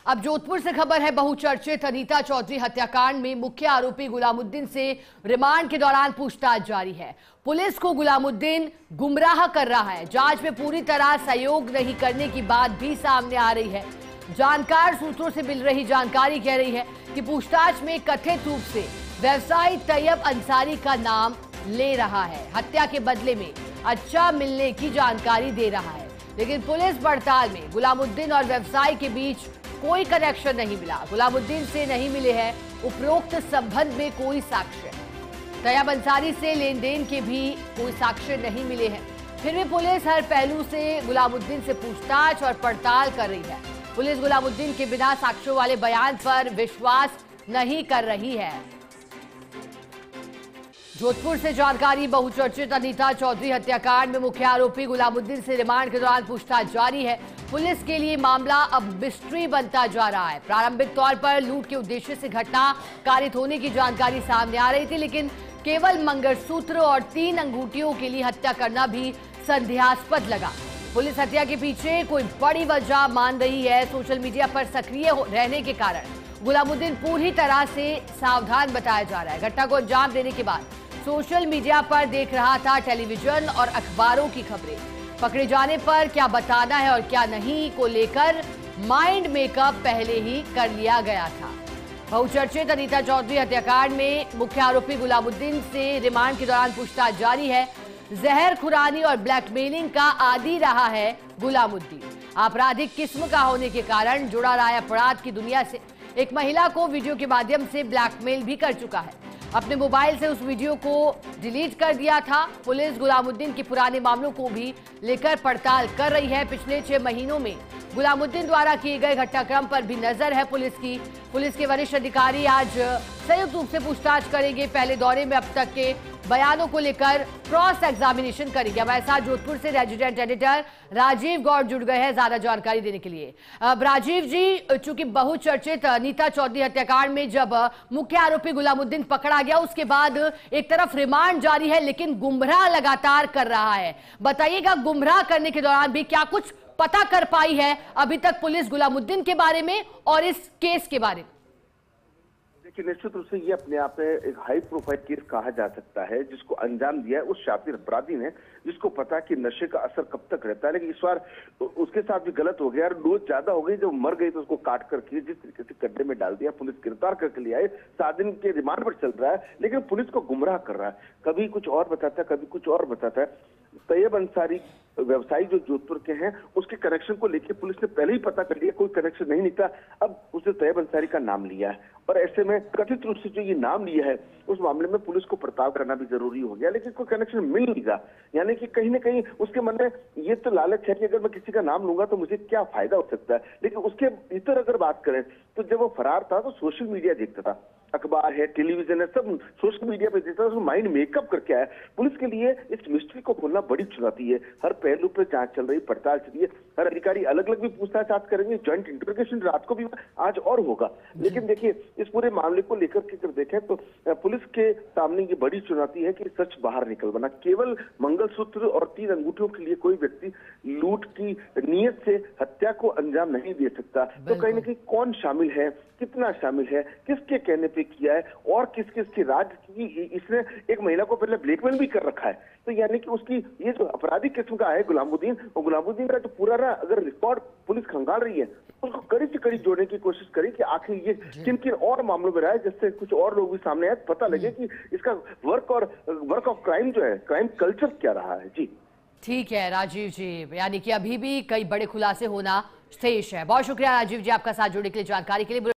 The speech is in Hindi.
अब जोधपुर से खबर है। बहुचर्चित अनीता चौधरी हत्याकांड में मुख्य आरोपी गुलामुद्दीन से रिमांड के दौरान पूछताछ जारी है। पुलिस को गुलामुद्दीन गुमराह कर रहा है। जांच में पूरी तरह सहयोग नहीं करने की बात भी सामने आ रही है। जानकार सूत्रों से मिल रही जानकारी कह रही है कि पूछताछ में कथित रूप से व्यवसायी तैयब अंसारी का नाम ले रहा है। हत्या के बदले में अच्छा मिलने की जानकारी दे रहा है, लेकिन पुलिस पड़ताल में गुलामुद्दीन और व्यवसायी के बीच कोई कनेक्शन नहीं मिला। गुलामुद्दीन से नहीं मिले हैं उपरोक्त संबंध में कोई साक्ष्य। तैयब अंसारी से लेन देन के भी कोई साक्ष्य नहीं मिले हैं। फिर भी पुलिस हर पहलू से गुलामुद्दीन से पूछताछ और पड़ताल कर रही है। पुलिस गुलामुद्दीन के बिना साक्ष्यों वाले बयान पर विश्वास नहीं कर रही है। जोधपुर से जानकारी। बहुचर्चित अनीता चौधरी हत्याकांड में मुख्य आरोपी गुलामुद्दीन से रिमांड के दौरान पूछताछ जारी है। पुलिस के लिए मामला अब मिस्ट्री बनता जा रहा है। प्रारंभिक तौर पर लूट के उद्देश्य से घटना कारित होने की जानकारी सामने आ रही थी, लेकिन केवल मंगलसूत्र और 3 अंगूठियों के लिए हत्या करना भी संदेहास्पद लगा। पुलिस हत्या के पीछे कोई बड़ी वजह मान रही है। सोशल मीडिया पर सक्रिय रहने के कारण गुलामुद्दीन पूरी तरह से सावधान बताया जा रहा है। घटना को अंजाम देने के बाद सोशल मीडिया पर देख रहा था टेलीविजन और अखबारों की खबरें। पकड़े जाने पर क्या बताना है और क्या नहीं को लेकर माइंड मेकअप पहले ही कर लिया गया था। बहुचर्चित अनीता चौधरी हत्याकांड में मुख्य आरोपी गुलामुद्दीन से रिमांड के दौरान पूछताछ जारी है। जहर खुरानी और ब्लैकमेलिंग का आदी रहा है गुलामुद्दीन। आपराधिक किस्म का होने के कारण जुड़ा रहा है अपराध की दुनिया से। एक महिला को वीडियो के माध्यम से ब्लैकमेल भी कर चुका है। अपने मोबाइल से उस वीडियो को डिलीट कर दिया था। पुलिस गुलामुद्दीन के पुराने मामलों को भी लेकर पड़ताल कर रही है। पिछले 6 महीनों में गुलामुद्दीन द्वारा किए गए घटनाक्रम पर भी नजर है पुलिस की। पुलिस के वरिष्ठ अधिकारी आज संयुक्त रूप से पूछताछ करेंगे। पहले दौरे में अब तक के बयानों को लेकर क्रॉस एग्जामिनेशन करेंगे। हमारे साथ जोधपुर से रेजिडेंट एडिटर राजीव गौड़ जुड़ गए हैं ज्यादा जानकारी देने के लिए। राजीव जी, चूंकि बहुचर्चित अनीता चौधरी हत्याकांड में जब मुख्य आरोपी गुलामुद्दीन पकड़ा गया, उसके बाद एक तरफ रिमांड जारी है, लेकिन गुमराह लगातार कर रहा है। बताइएगा, गुमराह करने के दौरान भी क्या कुछ पता कर पाई है अभी तक पुलिस गुलामुद्दीन के बारे में और इस केस के बारे में? देखिए, निश्चित रूप से ये अपने आप में एक हाई प्रोफाइल केस कहा जा सकता है, जिसको अंजाम दिया है उस शातिर अपराधी ने, जिसको पता कि नशे का असर कब तक रहता है। लेकिन इस बार उसके साथ भी गलत हो गया और डोज ज्यादा हो गई। जब मर गई तो उसको काट करके जिस तरीके से गड्ढे में डाल दिया। पुलिस गिरफ्तार करके ले आई। 7 दिन के रिमांड पर चल रहा है, लेकिन पुलिस को गुमराह कर रहा है। कभी कुछ और बताता है, कभी कुछ और बताता है। तैयब अंसारी व्यवसायी जो जोधपुर के हैं, उसके कनेक्शन को लेकर पुलिस ने पहले ही पता कर लिया, कोई कनेक्शन नहीं निकला। अब उसने तैयब अंसारी का नाम लिया है और ऐसे में कथित रूप से जो ये नाम लिया है, उस मामले में पुलिस को पड़ताल करना भी जरूरी हो गया। लेकिन कोई कनेक्शन मिल नहीं रहा। यानी कि कहीं ना कहीं उसके मन में ये तो लालच है कि अगर मैं किसी का नाम लूंगा तो मुझे क्या फायदा हो सकता है। लेकिन उसके भीतर अगर बात करें तो जब वो फरार था तो सोशल मीडिया देखता था, अखबार है, टेलीविजन है, सब सोशल मीडिया पे देखता था। उसको माइंड मेकअप करके आया। पुलिस के लिए इस मिस्ट्री को खोलना बड़ी चुनौती है। हर पहलू पर जांच चल रही, पड़ताल चल रही है। हर अधिकारी अलग अलग भी पूछताछ आज करेंगे। ज्वाइंट इंटरोगेशन रात को भी आज और होगा। लेकिन देखिए, इस पूरे मामले को लेकर के अगर देखें तो पुलिस के सामने ये बड़ी चुनौती है कि सच बाहर निकल बना। केवल मंगलसूत्र और 3 अंगूठियों के लिए कोई व्यक्ति लूट की नीयत से हत्या को अंजाम नहीं दे सकता। तो कहीं ना कहीं कौन शामिल है, कितना शामिल है, किसके कहने पे किया है और किस किस की राज की। इसने एक महिला को पहले ब्लैकमेल भी कर रखा है। तो यानी कि उसकी ये जो अपराधी किस्म का है गुलामुद्दीन, और गुलामुद्दीन का जो पूरा अगर रिकॉर्ड पुलिस खंगाल रही है, उसको कड़ी से कड़ी जोड़ने की कोशिश करें कि आखिर ये किन किन और मामलों में रहा है, जिससे कुछ और लोग भी सामने आए, पता लगे कि इसका वर्क ऑफ क्राइम जो है, क्राइम कल्चर क्या रहा है। जी ठीक है राजीव जी, यानी कि अभी भी कई बड़े खुलासे होना शेष है। बहुत शुक्रिया राजीव जी आपका साथ जुड़ने के लिए, जानकारी के लिए।